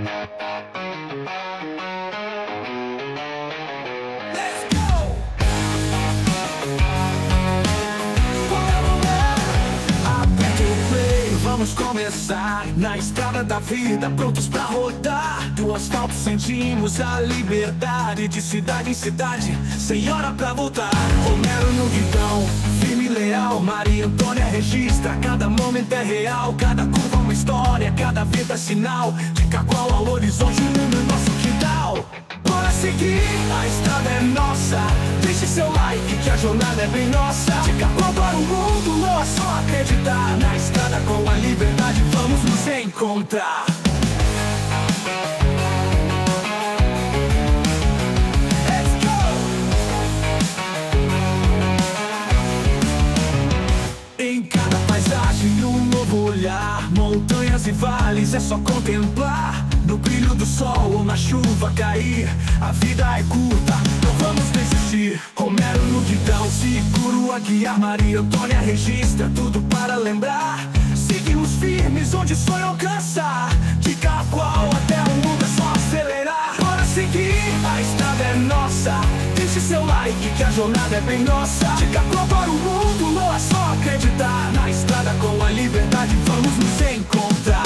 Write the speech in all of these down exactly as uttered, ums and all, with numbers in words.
Vamos começar na estrada da vida, prontos pra rodar. Do asfalto sentimos a liberdade, de cidade em cidade, sem hora pra voltar. Romero no guidão, firme e leal, Maria Antônia registra, cada momento é real. Cada curva uma história, cada vida é sinal, de Cacoal ao horizonte, o mundo é nosso quintal. Bora seguir, a estrada é nossa, deixe seu like que a jornada é bem nossa. De Cacoal para o mundo, não é só acreditar. Na estrada com a liberdade vamos nos encontrar. Let's go! Em cada paisagem um novo olhar, montanhas e vales é só contemplar. No brilho do sol ou na chuva cair, a vida é curta, não vamos desistir. Romero no guidão, seguro a guiar, Maria Antônia registra, tudo para lembrar. Seguimos firmes onde sonho alcançar, de Cacoal até o mundo é só acelerar. Bora seguir, a estrada é nossa, deixe seu like que a jornada é bem nossa. De Cacoal para o mundo, não é só acreditar. Na estrada com a liberdade vamos nos encontrar.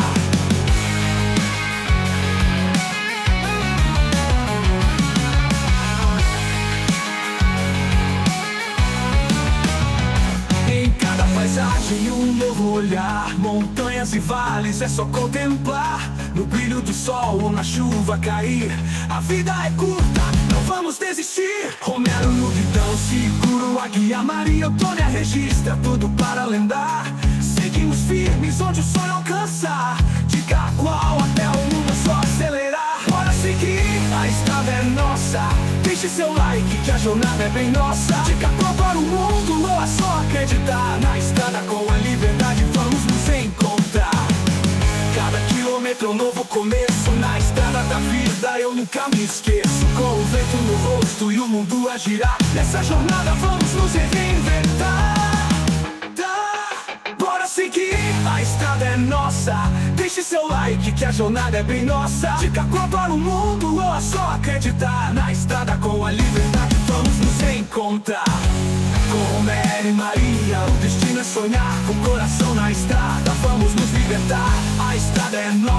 Paisagem, um novo olhar, montanhas e vales é só contemplar. No brilho do sol ou na chuva cair, a vida é curta, não vamos desistir. Romero no guidão, seguro a guia, Maria Antônia registra, tudo para lembrar. Seguimos firmes onde o sonho alcançar, de Cacoal até o mundo é só acelerar. Bora seguir, a estrada é nossa, deixe seu like que a jornada é bem nossa. De Cacoal para o mundo, não é só acreditar. Na estrada com a liberdade vamos nos encontrar. Cada quilômetro é um novo começo, na estrada da vida eu nunca me esqueço. Com o vento no rosto e o mundo a girar, nessa jornada vamos nos reinventar. Bora seguir, a estrada é nossa, deixe seu like que a jornada é bem nossa. De Cacoal para o mundo, ou é só acreditar. Na estrada com a liberdade vamos nos encontrar. Com Romero e Maria, o destino é sonhar, com o coração na estrada vamos nos libertar. A estrada é nossa.